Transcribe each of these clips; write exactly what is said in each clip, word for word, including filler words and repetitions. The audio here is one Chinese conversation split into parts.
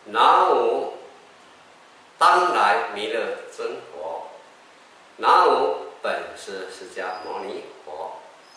南无当来弥勒尊佛，南无本师释迦牟尼佛。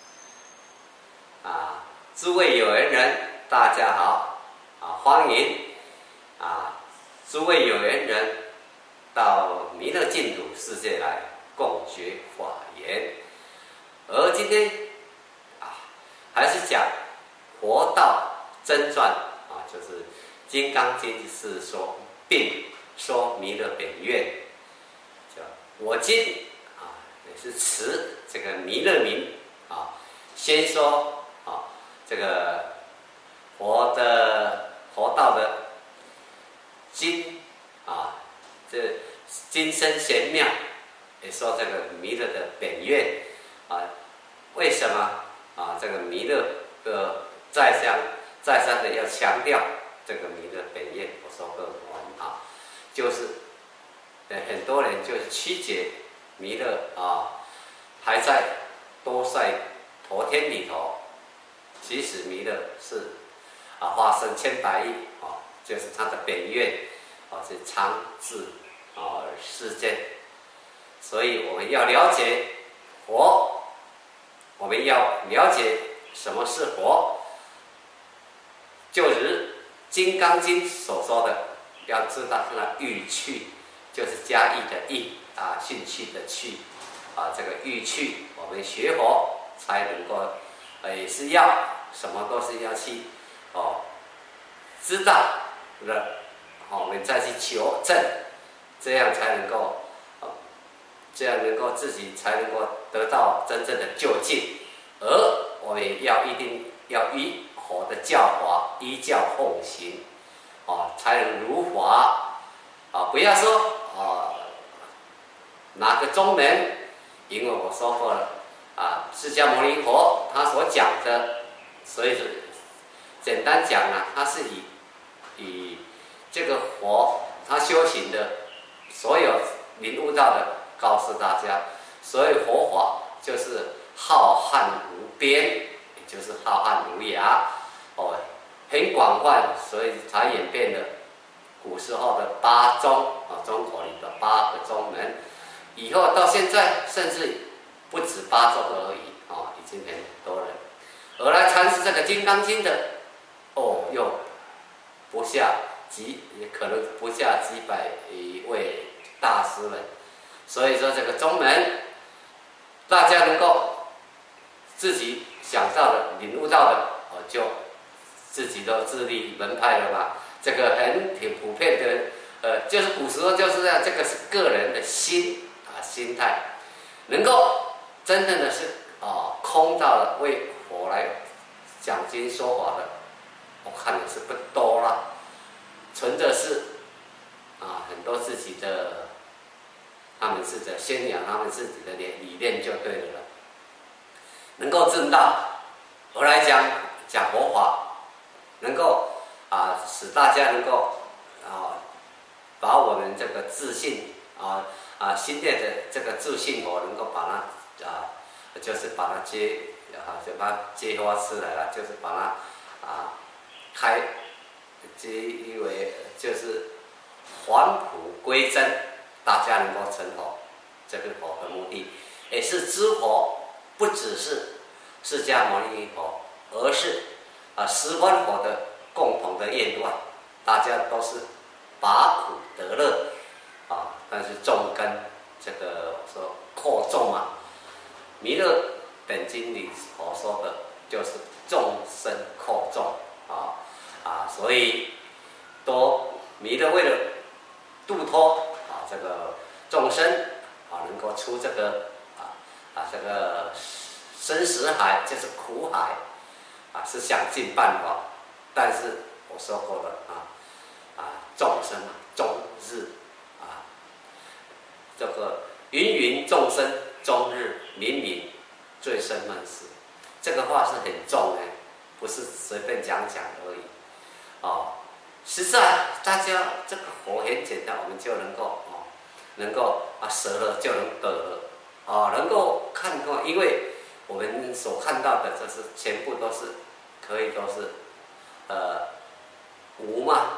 啊，诸位有缘人，大家好，啊，欢迎啊，诸位有缘人到弥勒净土世界来共学法言。而今天啊，还是讲佛道真传啊，就是《金刚经》是说，并说弥勒本愿，叫我今啊，也是持这个弥勒名啊，先说啊，这个佛的佛道的经啊，这今生玄妙，也说这个弥勒的本愿啊，为什么啊？这个弥勒的再三再三的要强调这个弥勒本愿，我说过我们啊，就是呃很多人就是曲解弥勒啊，还在多赛陀天里头，其实弥勒是啊化身千百亿啊，就是他的本愿啊，是常治啊世间，所以我们要了解佛，我们要了解什么是佛，就如《金刚经》所说的，要知道它的欲趣，就是加意的意啊，兴趣的趣啊，这个欲趣，我们学佛才能够，呃，也是要什么都是要去哦，知道了，我们再去求证，这样才能够，哦，这样能够自己才能够得到真正的究竟，而我们也要一定要依佛的教法，依教奉行，哦，才能如法，啊，不要说啊哪个宗门，因为我说过了，啊，释迦牟尼佛他所讲的，所以是简单讲呢，他是以以这个佛他修行的所有领悟到的，告诉大家，所以佛法就是浩瀚无边，也就是浩瀚无涯，哦，很广泛，所以才演变了古时候的八宗啊，中国里的八个宗门，以后到现在甚至不止八宗而已啊，已经很多人。而来阐释这个《金刚经》的，哦，又不下几，也可能不下几百位大师们。所以说这个宗门，大家能够自己想到的、领悟到的，哦，就自己都自立门派了吧？这个很挺普遍的，呃，就是古时候就是这样，这个是个人的心啊心态，能够真正的是啊空到了为佛来讲经说法的，我看的是不多了，存着是啊很多自己的，他们是在宣扬他们自己的理念就对了，能够证道，而来讲讲佛法，能够啊使大家能够啊把我们这个自信啊啊心内的这个自信我能够把它啊就是把它接啊就把它接发出来了，就是把它啊开接为就是返璞归真，大家能够成佛，这个佛的目的也是知佛，不只是释迦牟尼佛，而是啊十方佛的共同的愿望，大家都是拔苦得乐啊，但是重根这个说扩重嘛，弥勒本经里所说的就是众生扩重啊啊，所以都弥勒为了度脱啊这个众生啊，能够出这个啊啊这个生死海，就是苦海啊，是想尽办法，但是我说过了啊啊众生啊终日啊这个芸芸众生终日冥冥醉生梦死，这个话是很重的，不是随便讲讲而已哦。实在大家这个佛很简单，我们就能够哦能够啊舍了就能得了啊，能够看过，因为我们所看到的这是全部都是可以都是呃无嘛，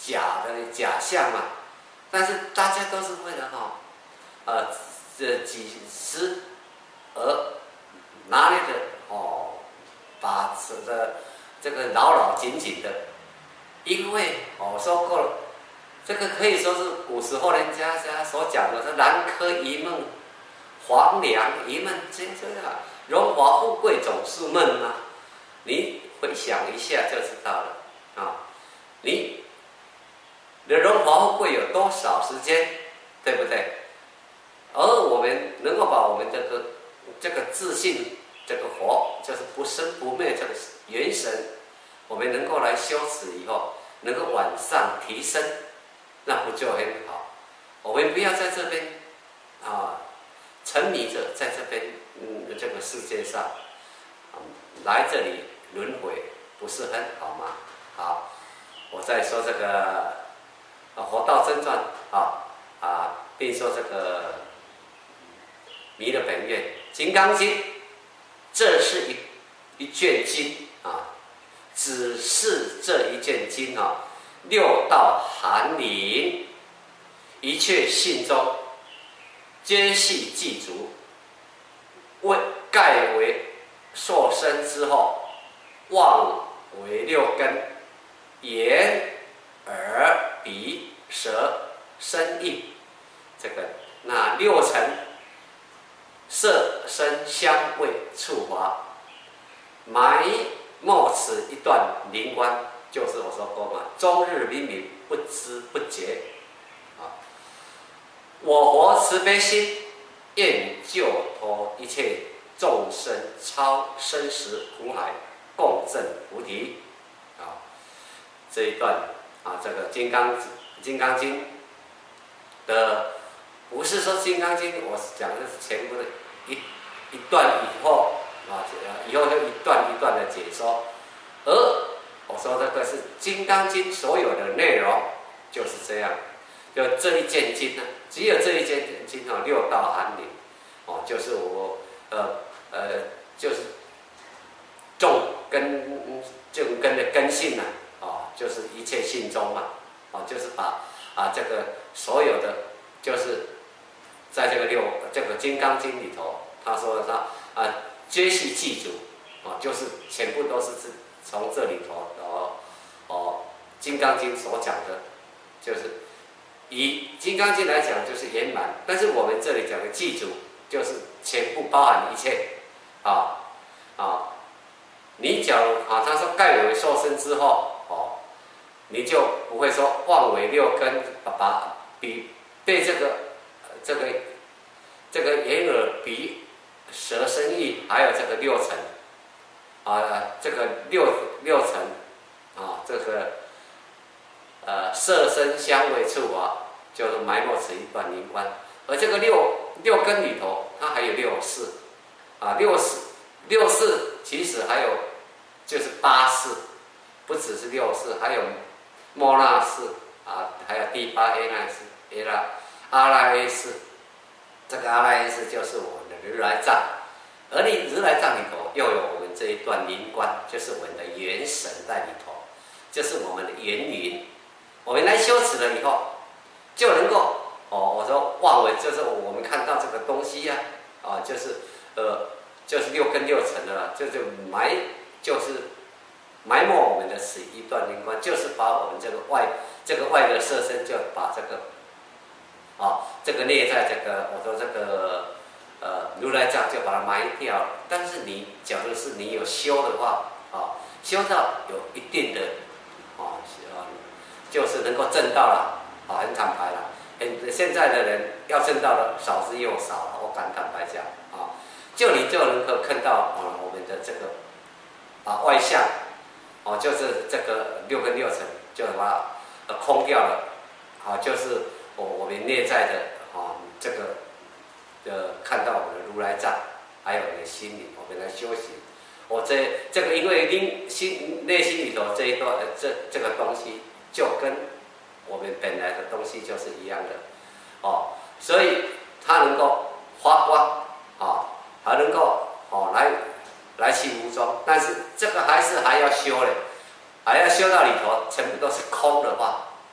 假的假象嘛。但是大家都是为了哈、哦，呃，这几时而拿来的哦，把这个这个牢牢紧紧的，因为我、哦、说过了，这个可以说是古时候人家家所讲的，是南柯一梦，黄粱一梦，这这个荣华富贵总是梦嘛。你回想一下就知道了啊，你的荣华富贵有多少时间，对不对？而我们能够把我们这个这个自信，这个佛就是不生不灭这个元神，我们能够来修持以后，能够往上提升，那不就很好？我们不要在这边啊沉迷着，在这边嗯这个世界上，嗯、来这里轮回，不是很好吗？好，我再说这个《佛道真传》啊啊，并说这个。弥勒本愿《金刚经》，这是一一卷经啊，只是这一卷经啊，六道含灵，一切信中，皆系具足。为盖为受身之后，妄为六根，眼、耳、鼻、舌、身、意，这个那六尘。色声香味触法，埋没此一段灵观，就是我说过嘛，终日冥冥不知不觉。啊，我佛慈悲心，愿救脱一切众生，超生死苦海，共证菩提。啊，这一段啊，这个《金刚金刚经》的，不是说《金刚经》，我讲的是全部的。一一段以后啊，以后就一段一段的解说，而我说这个是《金刚经》所有的内容就是这样，就这一件经呢，只有这一件经哦，六道含灵哦，就是我呃呃就是种根种根的根性呐、啊，哦，就是一切性中嘛，哦，就是把啊这个所有的就是。在这个六这个《金刚经》里头，他说他啊，皆系具足，啊，就是全部都是从这里头哦哦，《金刚经》所讲的，就是以《金刚经》来讲就是圆满，但是我们这里讲的具足，就是全部包含一切，啊啊，你假如啊，他说盖为受身之后，哦，你就不会说妄为六根，把把比被这个。这个这个眼耳鼻舌身意，还有这个六尘啊，这个六六尘啊，这个呃色声香味触法，就是埋没此一段灵观。而这个六六根里头，它还有六识啊，六识六识其实还有就是八识，不只是六识，还有摩那识啊，还有第八 A 那识 A 那。阿赖耶识，这个阿赖耶识就是我们的如来藏，而你如来藏里头又有我们这一段灵观，就是我们的元神在里头，就是我们的元灵。我们来修持了以后，就能够哦，我说妄为，就是我们看到这个东西呀、啊，啊，就是呃，就是六根六尘的了，就是埋，就是埋没我们的此一段灵观，就是把我们这个外这个外的色身，就把这个。啊，这个内在这个，我说这个呃如来藏就把它埋掉了。但是你假如是你有修的话，啊，修到有一定的，啊，就是能够证到了，啊，很坦白了。很现在的人要证到的少之又少了，我敢坦白讲，啊，就你就能够看到啊我们的这个啊外相，哦、啊，就是这个六根六尘就把它空掉了，啊，就是。我我们内在的啊，这个呃，看到我们的如来藏，还有我们的心灵，我们来修行。我这这个因为灵心内心里头这一段这这个东西，就跟我们本来的东西就是一样的，哦，所以它能够发光啊，还能够哦来来去无踪。但是这个还是还要修嘞，还要修到里头全部都是空的话。哦，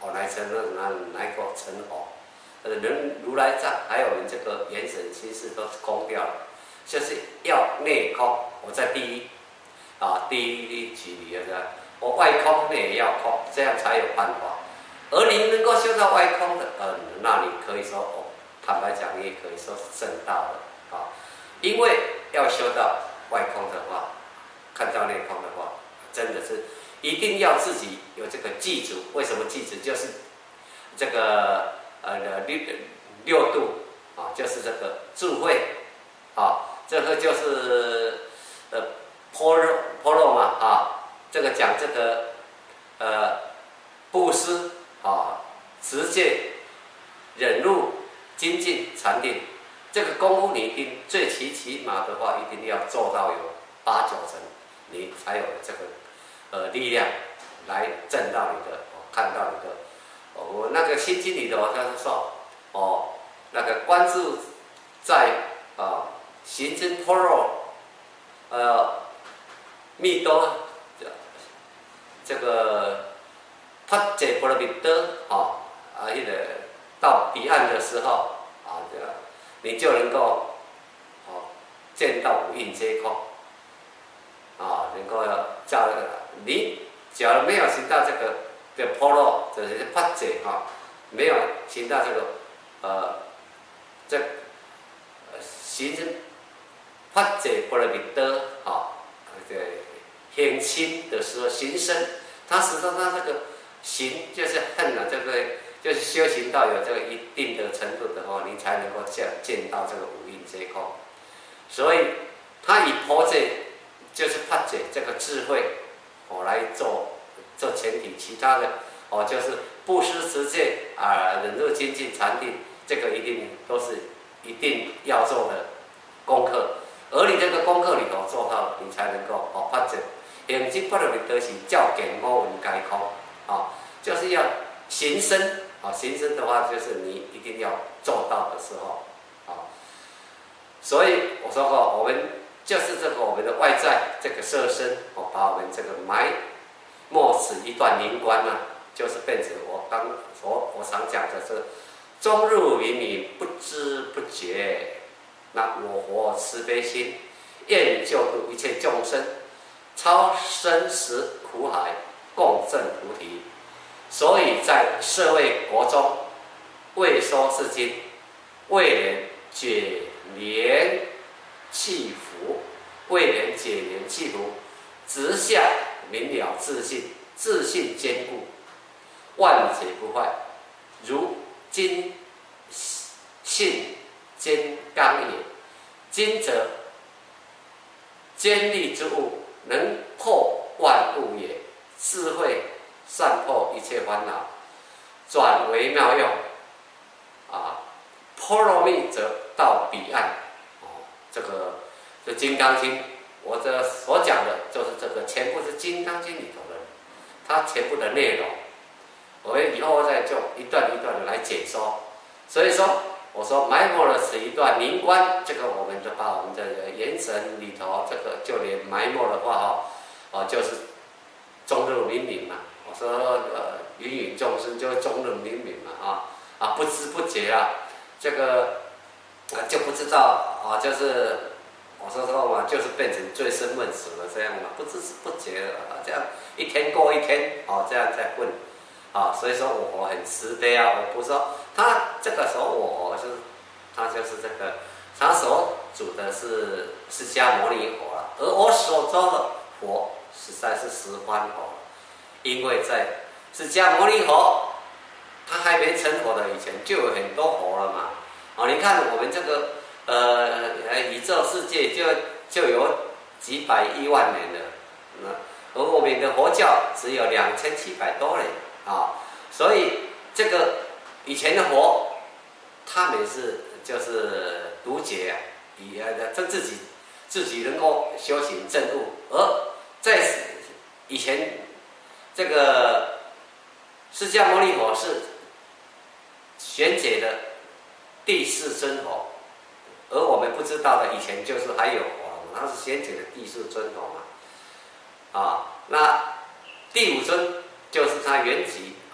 哦来成那哪一个成佛？呃，人如来藏还有我们这个元神心事都是空掉了，就是要内空。我在第一啊第一局里的，我外空内也要空，这样才有办法。而你能够修到外空的，呃，那你可以说哦，坦白讲，你也可以说是正道的啊，因为要修到外空的话，看到内空的话，真的是一定要自己有这个记住。为什么记住？就是这个呃六六度啊，就是这个智慧啊，这个就是呃般若般若嘛啊，这个讲这个呃布施啊，持戒、忍辱、精进、禅定，这个功夫你一定最起起码的话，一定要做到有八九成，你才有这个呃力量来证到你的，哦、看到你的。哦，我那个心经里头，他是说，哦，那个关注在啊行深般若，呃密多这个发解波罗蜜多，啊啊，那个到彼岸的时候啊，这个你就能够哦见到五蕴皆空，啊，能够照你假如没有行到这个的般若，就是发解哈，没有行到这个呃这行发解波罗蜜多啊，这个行深的时候行深，它实际上它这个行就是恨了，这个就是修行到有这个一定的程度的话，你才能够见见到这个五蕴皆空。所以他以破解就是发解这个智慧，哦来做做前提，其他的哦就是布施持戒啊、忍辱精进禅定，这个一定都是一定要做的功课。而你这个功课里头做到了，你才能够哦发解。行深般若蜜多是照见五蕴皆空啊，就是要行深啊，行深的话就是你一定要做到的时候啊。所以我说过，我们就是这个我们的外在这个色身，哦，把我们这个埋没死一段灵观呢、啊，就是变成我刚我我常讲的是终日冥冥不知不觉。那我活慈悲心，愿救度一切众生，超生死苦海，共证菩提。所以在社会国中为说是经，为人解连气服，为人解连气服，直下明了自信，自信坚固，万劫不坏，如金信坚刚也。今则坚立之物，能破万物也。智慧善破一切烦恼，转为妙用。啊，波罗蜜则到彼岸。哦，这个这《金刚经》，我这所讲的就是这个，全部是《金刚经》里头的，它全部的内容。我以后再就一段一段的来解说。所以说。我说埋没了此一段灵观，这个我们就把我们的元神里头，这个就连埋没的话哈，哦，就是终日冥冥嘛。我说呃，芸芸众生就是终日冥冥嘛啊啊，不知不觉啊，这个啊就不知道啊，就是我说说嘛，就是变成醉生梦死了这样嘛，不知不觉啊，这样一天过一天哦，这样在混啊，所以说我很慈悲啊，我不说。他这个时候我就是，他就是这个，他所主的是释迦牟尼佛了，而我所做的佛实在是十方佛，因为在释迦牟尼佛他还没成佛的以前，就有很多佛了嘛。哦，你看我们这个呃宇宙世界就就有几百亿万年了，嗯，而我们的佛教只有两千七百多年啊，所以这个。以前的佛，他们是就是独觉啊，以呃这自己自己能够修行证悟，而在以前这个释迦牟尼佛是玄解的第四尊佛，而我们不知道的以前就是还有佛嘛，他是玄解的第四尊佛嘛，啊，那第五尊就是他原籍。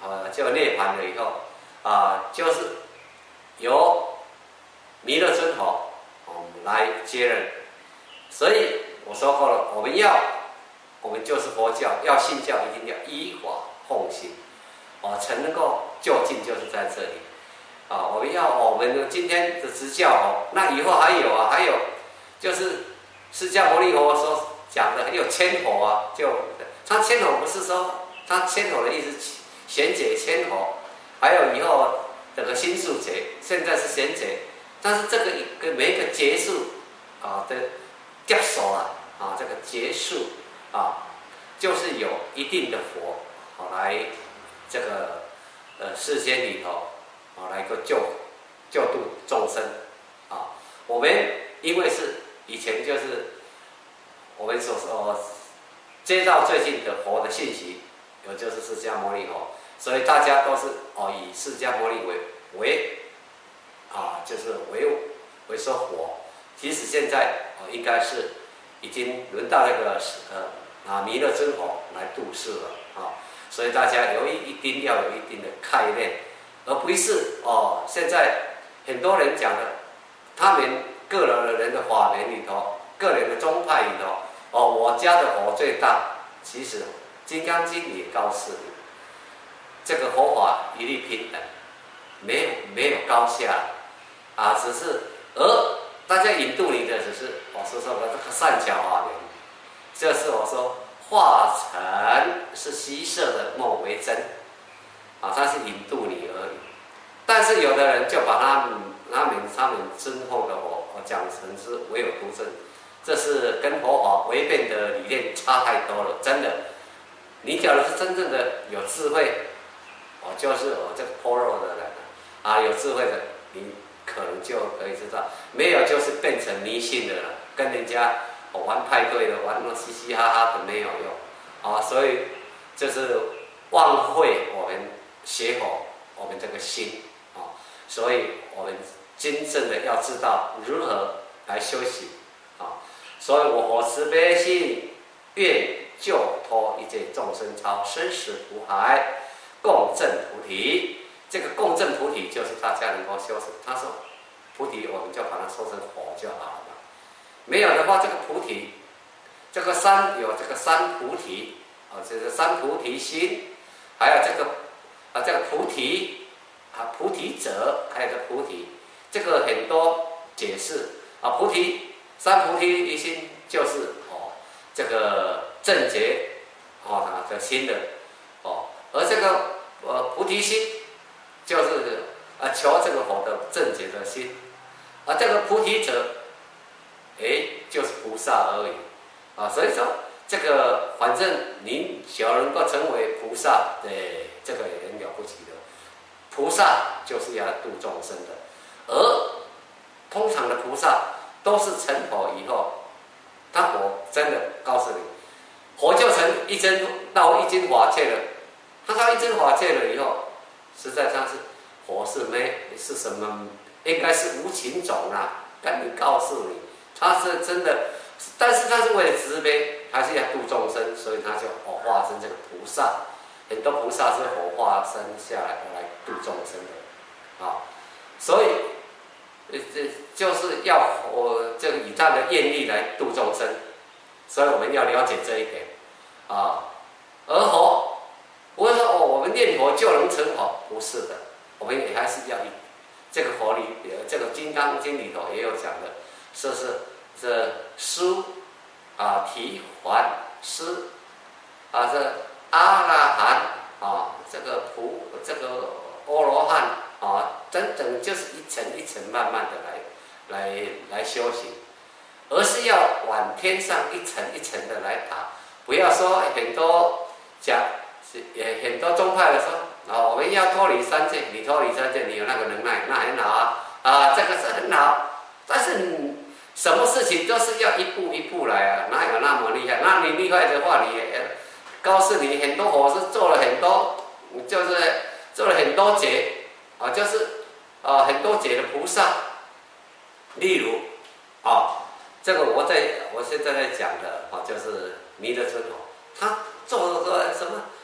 呃，就涅槃了以后，啊、就是由弥勒尊佛我们来接任。所以我说过了，我们要，我们就是佛教，要信教一定要依法奉行，哦，才能够就近，就是在这里。啊，我们要我们今天的执教哦，那以后还有啊，还有就是释迦牟尼佛所讲的，还有千佛啊，就他千佛不是说他千佛的意思，贤解千佛，还有以后这个心术解，现在是贤解，但是这个一个每一个结束啊的结束啊啊这个结束啊，就是有一定的佛好来这个呃世间里头。啊，来个救救度众生啊！我们因为是以前就是我们所说接到最近的佛的信息，有就是释迦牟尼佛，所以大家都是哦以释迦牟尼为为啊，就是为为说佛。其实现在哦应该是已经轮到那个呃啊弥勒尊佛来度世了啊，所以大家有一一定要有一定的概念。而不是哦，现在很多人讲的，他们个人的人的法门里头，个人的宗派里头，哦，我家的佛最大。其实《金刚经》也告诉你，这个佛法一律平等，没有没有高下啊，只是而大家引渡你的只是我说说的这个善巧法门，这是我说化成是虚设的梦为真。啊，他是引渡你而已，但是有的人就把他们、他们、他们尊奉的佛讲成是唯有独尊，这是跟佛法违背的理念差太多了，真的。你假如是真正的有智慧，哦，就是我这个般若的人啊，有智慧的，你可能就可以知道，没有就是变成迷信的了，跟人家哦玩派对的，玩那嘻嘻哈哈的没有用啊，所以就是忘会我们。学佛，我们这个心啊，所以我们真正的要知道如何来修行啊。所以我佛慈悲心，愿救脱一切众生超生死苦海，共证菩提。这个共证菩提就是大家能够修持。他说菩提，我们就把它说成佛就好了。没有的话，这个菩提，这个三有这个三菩提啊，这个三菩提心，还有这个。啊，这个菩提啊，菩提者，还有个菩提，这个很多解释啊。菩提三菩提一心就是哦，这个正觉哦他的心的哦，而这个呃菩提心就是啊求这个佛的正觉的心，而这个菩提者，哎就是菩萨而已啊。所以说这个反正您只要能够成为菩萨，对。这个也很了不起的，菩萨就是要度众生的，而通常的菩萨都是成佛以后，他佛真的告诉你，佛就成一真到一真法界了，他到一真法界了以后，实在上是佛是没是什么，应该是无情种啊，赶紧告诉你，他是真的，但是他是为了慈悲，还是要度众生，所以他就哦化成这个菩萨。很多菩萨是佛化身下来来度众生的，啊，所以，呃，这就是要我这个以他的愿力来度众生，所以我们要了解这一点，啊，而佛，不是说哦，我们念佛就能成佛，不是的，我们也还是要以这个佛里，这个《金刚经》里头也有讲的，说是这书啊提还师啊这。阿拉含啊，这个菩这个阿罗汉啊，等等，就是一层一层慢慢的来来来修行，而是要往天上一层一层的来爬。不要说很多讲，也很多宗派的说啊，我们要脱离三界，你脱离三界，你有那个能耐，那很好啊，啊，这个是很好。但是你什么事情都是要一步一步来啊，哪有那么厉害？那你厉害的话，你也。告诉你，很多佛是做了很多，就是做了很多劫啊，就是啊很多劫的菩萨。例如啊，这个我在我现在在讲的啊，就是弥勒尊佛，他做了个什么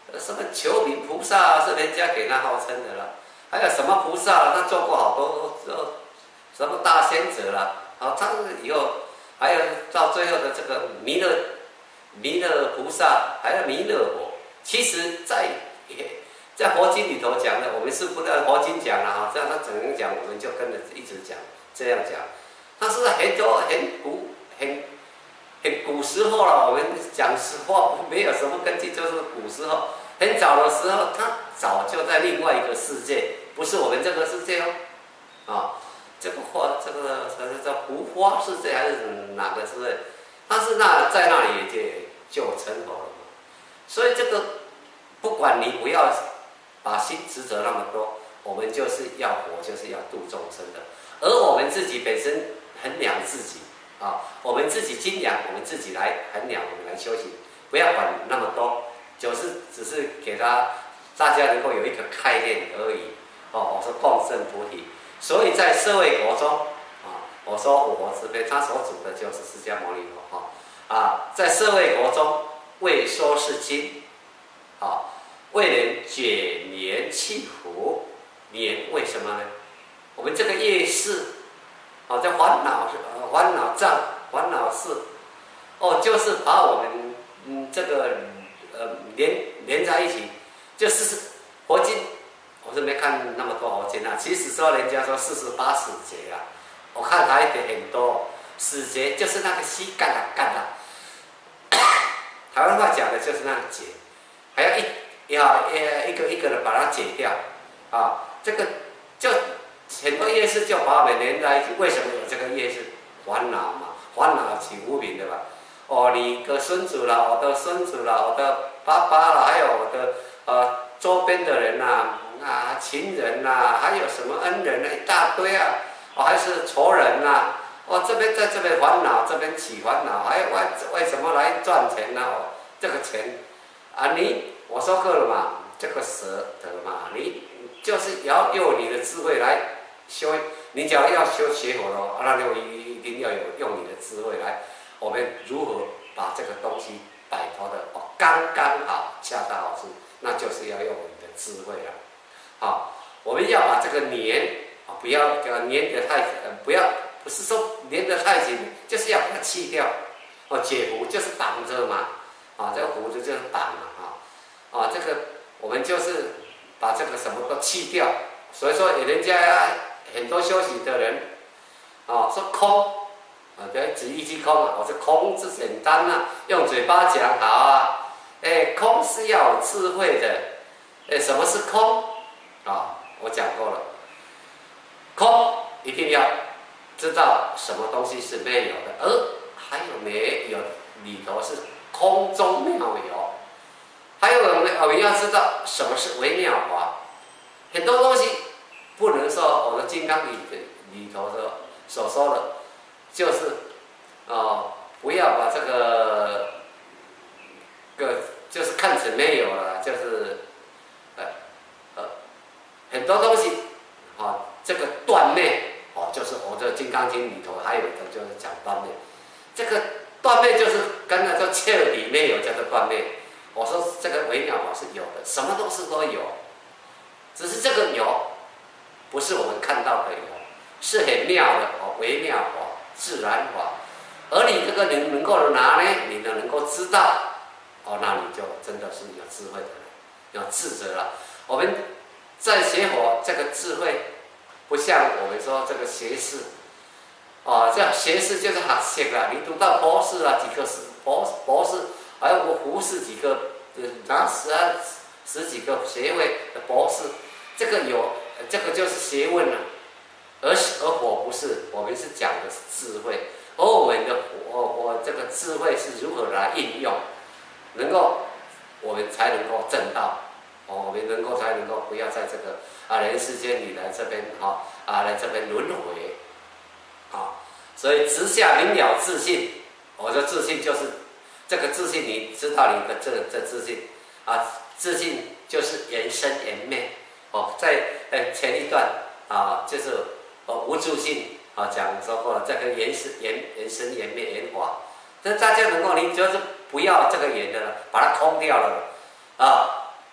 什么求名菩萨是人家给他号称的啦，还有什么菩萨他做过好多什么大仙者啦，啊，他以后还有到最后的这个弥勒弥勒菩萨，还有弥勒佛，其实在在佛经里头讲的，我们是不在佛经讲了哈，这样他怎样讲，我们就跟着一直讲，这样讲，他是很多很古很。很古时候了，我们讲实话没有什么根据，就是古时候很早的时候，他早就在另外一个世界，不是我们这个世界哦，啊，这个花这个这叫胡花世界还是哪个世界？他是那在那里就就成佛了嘛。所以这个不管你不要把心执着那么多，我们就是要活，就是要度众生的，而我们自己本身衡量自己。啊，我们自己精养，我们自己来衡量，我们来修行，不要管那么多，就是只是给他大家能够有一个概念而已。哦，我说共振菩提，所以在社会国中，啊，我说五佛之辈，他所主的就是释迦牟尼佛哈。啊，在社会国中为说是经，啊，为人解年弃苦，年为什么呢？我们这个业事。哦，叫烦恼，呃，烦恼障、烦恼事，哦，就是把我们嗯这个呃连连在一起，就是佛经，我是没看那么多佛经啊。其实说人家说四十八死结啊，我看还得很多死结，就是那个膝干啊干啊，台湾话讲的就是那个结，还要一要一个一个的把它解掉啊，这个就。很多业事就把我们连在一起，为什么有这个业事？烦恼嘛，烦恼起无名的吧。哦，你的孙子啦，我的孙子啦，我的爸爸啦，还有我的呃周边的人呐、啊，啊情人呐、啊，还有什么恩人呢、啊，一大堆啊。哦，还是仇人呐、啊。哦，这边在这边烦恼，这边起烦恼，还有为为什么来赚钱呢、啊？哦，这个钱啊，你我说过了嘛，这个舍得嘛，你就是要用你的智慧来。修，你只要要修学佛了，那就一定要有用你的智慧来，我们如何把这个东西摆脱的哦，刚刚好，恰到好处，那就是要用你的智慧了。好，我们要把这个黏啊，不要给它黏得太，呃，不要不是说黏得太紧，就是要把它去掉。哦，解缚就是绑着嘛，啊，这个缚子就是绑嘛，啊，啊，这个我们就是把这个什么都去掉。所以说，人家很多修行的人，哦，说空，啊，对，指一句空啊，我说空是简单啊，用嘴巴讲好啊，哎，空是要有智慧的，哎，什么是空？啊，我讲过了，空一定要知道什么东西是没有的，而还有没有里头是空中妙有，还有我们我们要知道什么是微妙法。很多东西不能说我的《金刚》里里头的所说的，就是哦，不要把这个个就是看成没有了，就是呃呃很多东西哦，这个断灭哦，就是我这《金刚经》里头还有一个就是讲断灭，这个断灭就是跟那个彻底没有叫做断灭。我说这个微妙法是有的，什么东西都有。只是这个有，不是我们看到的有，是很妙的哦，微妙法、自然法。而你这个能能够拿呢，你能能够知道，哦，那你就真的是有智慧的人，有智者了。我们在学佛，这个智慧不像我们说这个学士，哦，这学士就是学识了，你读到博士啊，几个是博博士，还有我胡士几个拿十啊十几个学位的博士。这个有，这个就是学问了，而而佛不是，我们是讲的是智慧，而我们的我我这个智慧是如何来应用，能够我们才能够证道，哦，我们能够才能够不要在这个啊人世间里来这边哈啊来这边轮回，啊，所以直下明了自信，我说自信就是这个自信，你知道你的这这自信啊，自信就是言生言灭。哦，在呃前一段啊，就是哦无助性啊讲说过了，这个言是言言生言灭言法，这大家能够你就是不要这个言的了，把它空掉了啊，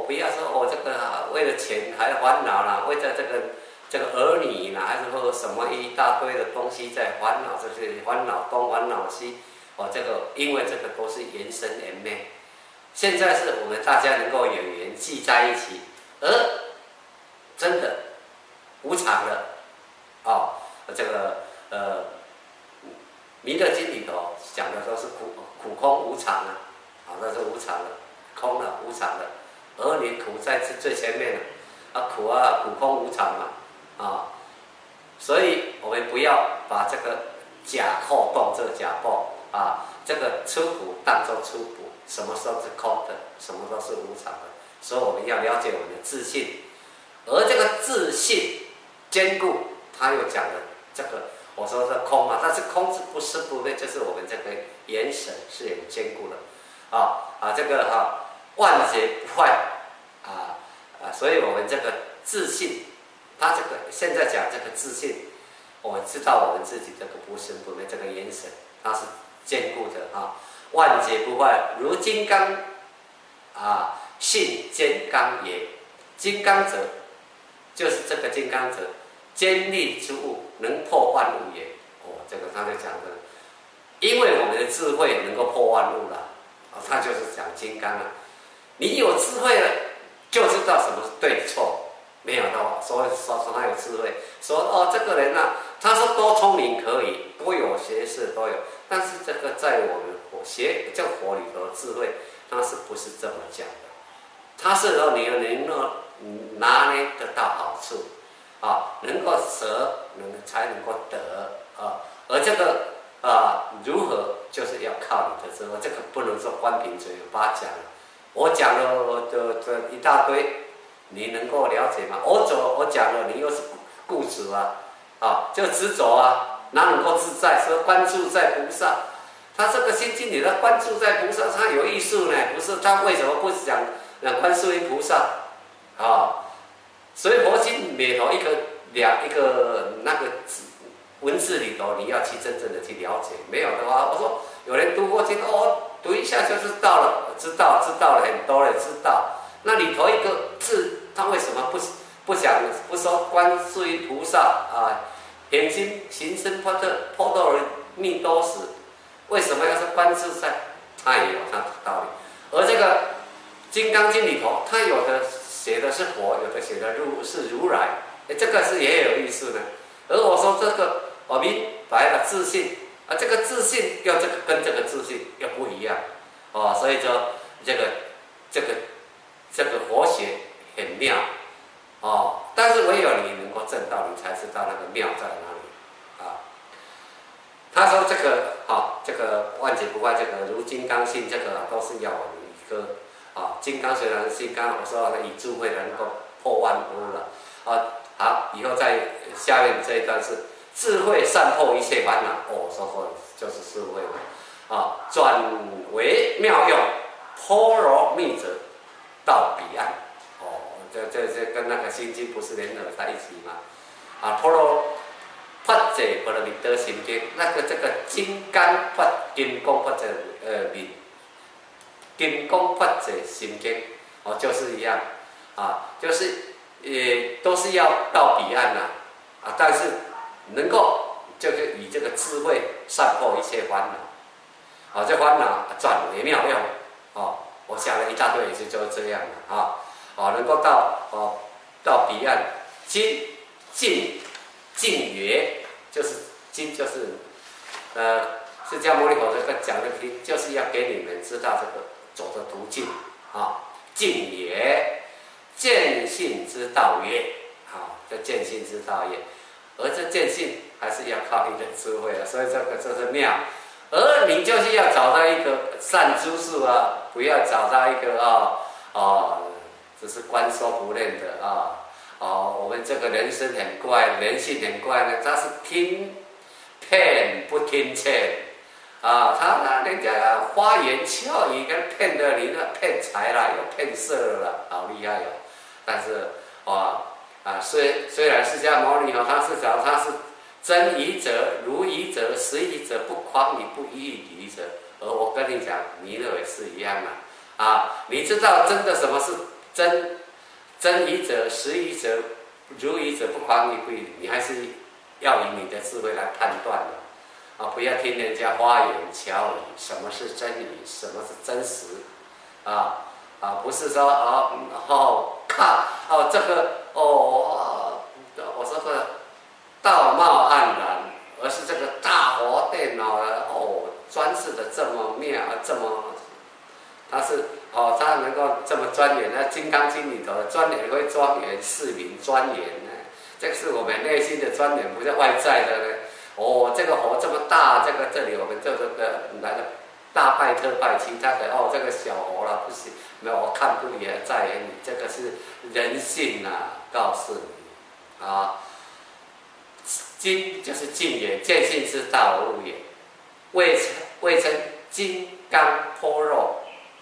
不要说哦这个、啊、为了钱还烦恼啦，为了这个这个儿女啦，还是说什么一大堆的东西在烦恼，这些烦恼东烦恼西，哦这个因为这个都是缘生缘灭。现在是我们大家能够有缘聚在一起，而真的无常的哦，这个呃弥勒经里头讲的都是苦苦空无常啊，啊那是无常的，空了无常的，儿女苦在最前面了，啊苦啊苦空无常嘛，啊，所以我们不要把这个假扣动这个假报啊，这个出苦当作出苦。什么时候是空的，什么都是无常的，所以我们要了解我们的自信，而这个自信坚固，他又讲了这个，我说是空嘛，但是空是不是不灭，就是我们这个眼神是很坚固的，啊啊这个哈、啊、万劫不坏啊啊，所以我们这个自信，他这个现在讲这个自信，我们知道我们自己这个不生不灭这个眼神，它是坚固的啊。万劫不坏，如金刚啊，性坚刚也。金刚者，就是这个金刚者，坚立之物，能破万物也。哦，这个他就讲的，因为我们的智慧能够破万物了，啊，他就是讲金刚了。你有智慧了，就知道什么是对错。没有的话，所以说说他有智慧，说哦这个人呢、啊，他说多聪明可以，多有学识都有，但是这个在我们佛学这佛里头的智慧，他是不是这么讲的？他是说你能够拿捏得到好处，啊，能够舍，能才能够得啊，而这个啊如何，就是要靠你的智慧，这个不能说光凭嘴巴讲，我讲了这这一大堆。你能够了解吗？我走，我讲了，你又是固执啊，啊，就执着啊，哪能够自在？说关注在菩萨，他这个心经里的关注在菩萨，他有艺术呢，不是他为什么不讲关注于菩萨啊？所以佛经里头一个两一个那个文字里头，你要去真正的去了解，没有的话，我说有人读过经，哦，读一下就知道了，知道知道了很多人知道。那里头一个字，他为什么不不讲不说观世音菩萨啊，眼睛行深般若波罗蜜多时，为什么要是观自在？他也有他的道理。而这个《金刚经》里头，他有的写的是佛，有的写的如是如来，哎，这个是也有意思的。而我说这个，我明白了自信啊，这个自信又这个跟这个自信又不一样哦，所以说这个这个。这个佛学很妙哦，但是唯有你能够证道，你才知道那个妙在哪里啊。他说这个啊、哦，这个万劫不坏，这个如金刚性，这个、啊、都是要我们一个啊。金刚虽然是金刚，我说以智慧能够破万物了啊。好，以后在下面这一段是智慧散破一切烦恼哦，说说就是智慧了啊，转为妙用，波罗蜜者。到彼岸，哦，这这这跟那个心经不是联合在一起吗？啊，波罗发者波罗蜜多心经，那个这个金刚发金刚发者呃蜜，金刚发者心经，哦，就是一样，啊，就是也都是要到彼岸呐、啊，啊，但是能够就是以这个智慧散破一切烦恼，啊，这烦恼转为妙用，哦。我想了一大堆，也是就是这样的啊，啊，能够到哦到彼岸，经净净觉，就是经就是呃释迦牟尼佛这个讲的经，就是要给你们知道这个走的途径啊，净也，见性之道也，啊，这见性之道也，而这见性还是要靠你的智慧啊，所以这个这是妙。而你就是要找到一个善知识啊，不要找到一个啊啊，只是观说不练的啊哦，我们这个人生很怪，人性很怪呢，他是听骗不听劝啊，他那人家花言巧语跟骗的你那骗财啦，又骗色了，好厉害哦！但是啊啊，虽虽然释迦牟尼哦，他是讲他是。真疑者、如疑者、实疑者、不诳语不异疑者，而我跟你讲，弥勒也是一样的啊！你知道真的什么是真真愚者、实愚者、如愚者不狂于不愚，你还是要以你的智慧来判断的啊！不要听人家花言巧语，什么是真理，什么是真实啊啊！不是说哦哦看哦这个哦，我说的道貌岸然，而是这个大佛电脑哦装饰的这么妙，这么它是。哦，他能够这么庄严，那《金刚经》里头的庄严会庄严，是名庄严呢。这个是我们内心的庄严，不是外在的呢。哦，这个佛这么大，这个这里我们这个来了大拜特拜，其他的哦，这个小佛了不行，没有我看不也在眼里，这个是人性啊，告诉你啊。金就是净也，见性之道路也，谓称谓称金刚般若。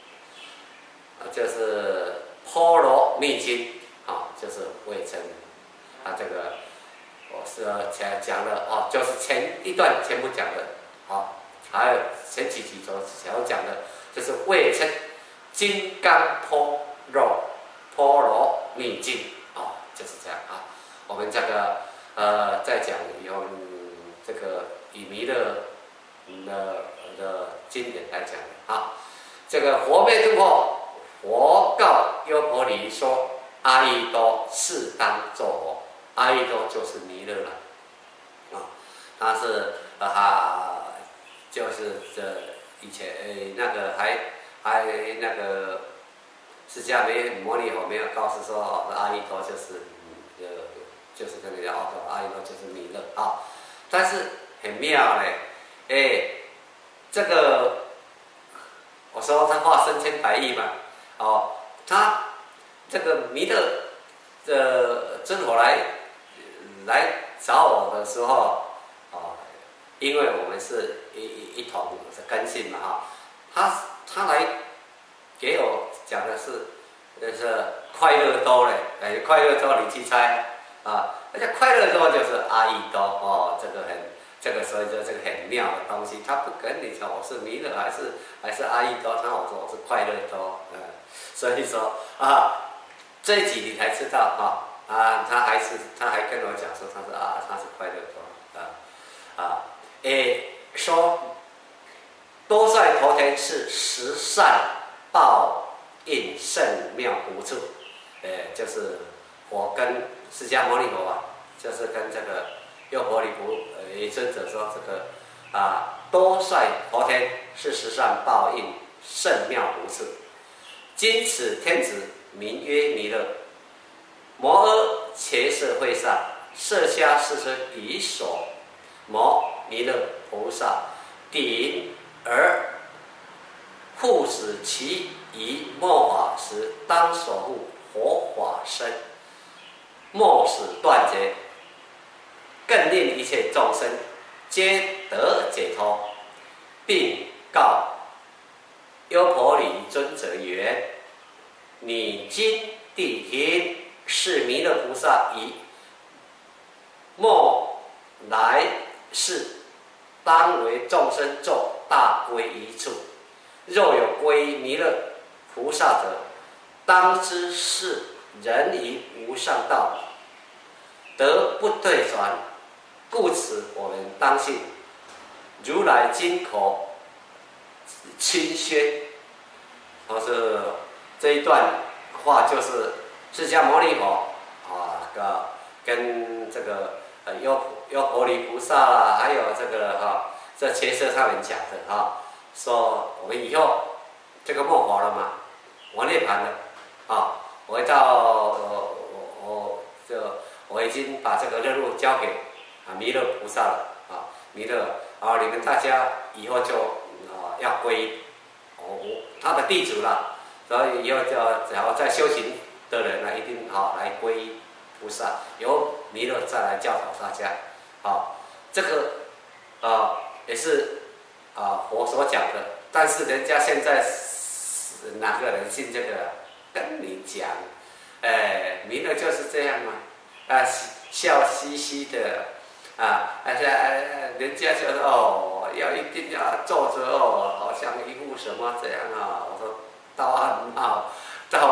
就是波罗蜜经啊，就是谓称啊，这个我是前讲了哦，就是前一段全部讲的啊，还有前几集所想要讲的，就是谓称金刚般若波罗蜜经啊，就是这样啊。我们这个呃再讲用这个以弥勒的的经典来讲啊，这个佛灭度后。佛告优婆离说：“阿逸多适当作佛。阿逸多就是弥勒了，啊，他是啊，就是这以前诶那个还还那个释迦牟尼佛没有告诉说哦，阿逸多就是呃就是跟你讲哦，阿逸多就是弥勒啊，但是很妙嘞，哎，这个我说他化身千百亿嘛。”哦，他这个弥勒的尊佛来来找我的时候，哦，因为我们是一一一同是根性嘛哈，他他来给我讲的是，就是快乐多嘞，哎，快乐多你去猜啊，而且快乐多就是阿逸多哦，这个很这个所以说这个很妙的东西，他不跟你讲我是弥勒还是还是阿逸多，他我说我是快乐多，嗯。所以说啊，这一集你才知道啊啊，他还是他还跟我讲说他是啊他是快乐多啊啊，诶说多帅头天是十善报应圣妙无处，诶就是我跟释迦牟尼佛啊，就是跟这个优婆离菩呃尊者说这个啊多帅头天是十善报应圣妙无处。今此天子名曰弥勒，摩诃伽舍会上，舍迦世尊以所摩弥勒菩萨顶而护使其以末法时，当守护佛法身，莫使断绝，更令一切众生皆得解脱，并告优婆离尊者言：“你今谛听，是弥勒菩萨以末来世当为众生作大皈依处。若有皈依弥勒菩萨者，当知是人于无上道，得不退转。故此，我们当信如来经口亲宣。”或是这一段话就是释迦牟尼佛啊，个跟这个呃优优婆离菩萨啦，还有这个哈、啊、这切舍他们讲的啊，说我们以后这个末法了嘛，我涅槃了啊，我会到呃我我就我已经把这个任务交给啊弥勒菩萨了啊，弥勒啊，你们大家以后就啊要皈依。哦，他的弟子了，所以以后就只要在修行的人呢，一定好、哦、来皈依菩萨，由弥勒再来教导大家。好、哦，这个啊、呃、也是啊、呃、佛所讲的，但是人家现在哪个人信这个？跟你讲，哎，弥勒就是这样嘛，啊笑嘻嘻的。啊，而且人家就说哦，要一定要坐着哦，好像一副什么这样啊。我说道案啊，到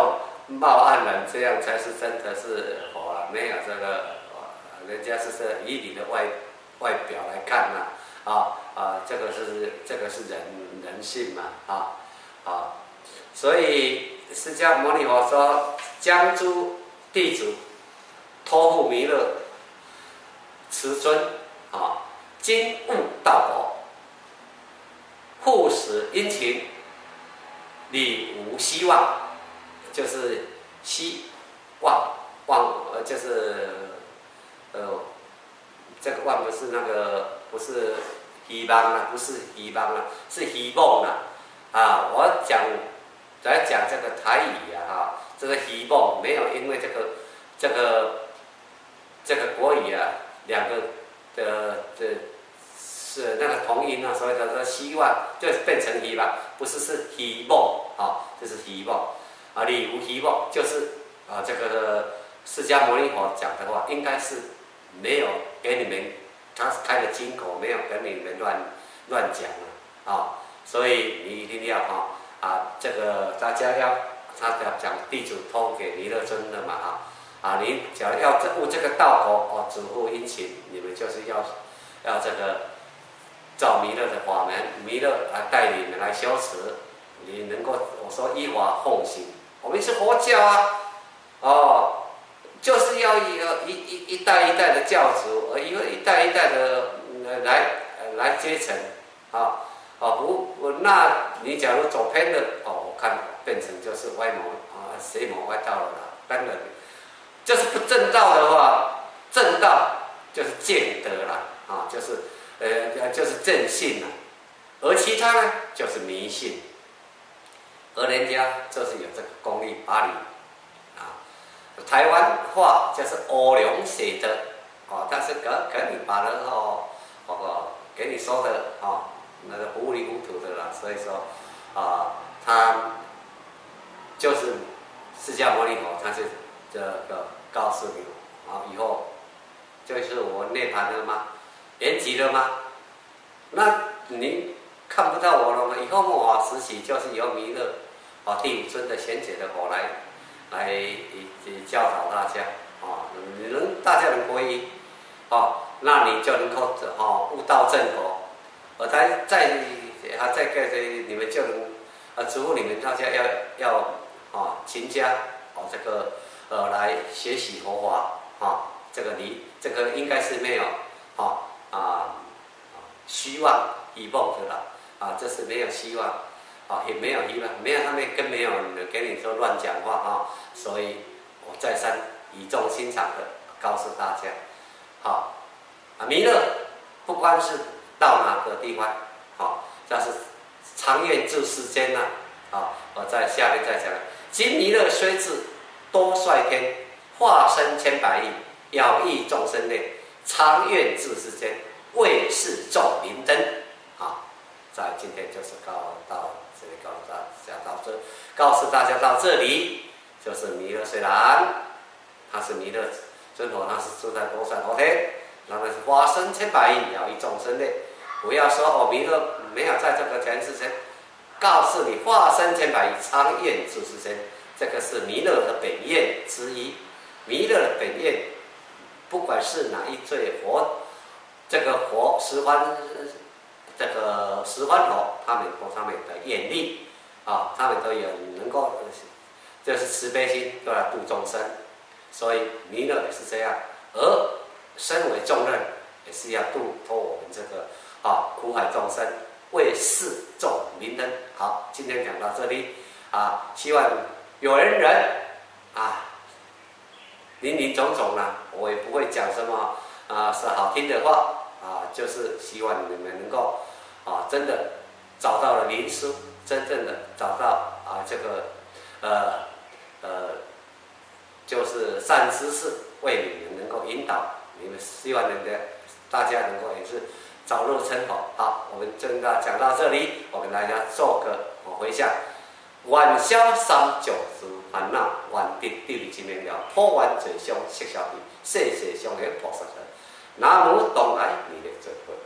貌岸然，这样才是真的是佛了，没有这个，人家是说以你的外外表来看呐、啊，啊啊，这个是这个是人人性嘛，啊啊，所以释迦牟尼佛说，将诸弟子托付弥勒慈尊啊，今悟道果，护使殷勤，理无希望，就是希望望呃就是呃这个望不是那个不是希望啊，不是希望啊，是希望啊啊！我讲来讲这个台语啊哈，这个希望没有因为这个这个这个国语啊两个的的是那个同音啊，所以他说希望就变成希望，不是是希望啊，这是希望啊，理无希望就是啊这个释迦牟尼佛讲的话，应该是没有给你们，他开了金口，没有跟你们乱乱讲了啊，所以你一定要哈啊这个大家要他讲地主托给弥勒尊的嘛啊。啊，你假如要悟这个道果哦，主护殷勤，你们就是要要这个照弥勒的法门，弥勒来带你们来修持，你能够我说依法奉行，我们是佛教啊，哦，就是要一一一一代一代的教主，而一个一代一代的来来接承啊啊不不，那你假如走偏了哦，我看变成就是歪魔啊邪魔歪道了啦，当然。就是不正道的话，正道就是见德啦，啊，就是呃就是正信啦，而其他呢就是迷信，而人家就是有这个功力把你啊，台湾话就是欧良写的哦，但是给给你把人哦哦给你说的哦那个糊里糊涂的啦，所以说啊他就是释迦牟尼佛，他是这个。告诉你啊，以后就是我涅槃了吗？圆寂了吗？那你看不到我了吗？以后末法时期就是由弥勒啊第五尊的贤解的佛来来教导大家啊，你能大家能皈依啊，那你就能够啊悟道正果，而在在还在个你们就能啊嘱咐你们大家要要啊勤加啊这个。呃，来学习佛法啊，这个你这个应该是没有啊啊希望希望的啦啊，这是没有希望啊，也没有希望，没有他们更没有人给你说乱讲话啊，所以我再三语重心长的告诉大家，好啊，弥勒不管是到哪个地方，好，但是常愿住世间呐，啊，我在下面再讲，今弥勒虽至。多率天，化身千百亿，杳益众生类，常愿至世间，为世众明灯。啊，在今天就是告到这里，告诉大家到这，告诉大家到这里，就是弥勒虽然他是弥勒尊佛，他是住在多帅佛天，然后是化身千百亿，杳益众生类。不要说哦，弥勒没有在这个前世间，告诉你化身千百亿，常愿至世间。这个是弥勒的本愿之一，弥勒的本愿，不管是哪一尊佛，这个佛十方，这个十方佛，他们都他们的愿力啊，他们都有能够，就是慈悲心，都来度众生，所以弥勒也是这样，而身为重任，也是要度脱我们这个啊苦海众生，为世众明灯。好，今天讲到这里啊，希望。有缘人啊，林林总总啦，我也不会讲什么啊是好听的话啊，就是希望你们能够啊真的找到了灵书，真正的找到啊这个呃呃就是善知识为你们能够引导你们，希望能够大家能够也是早入成佛。好，我们真的讲到这里，我跟大家做个回向。愿消三九之烦恼，愿得地理之明了，破万罪相，释小地，世世相缘菩萨。南无东来弥勒尊佛。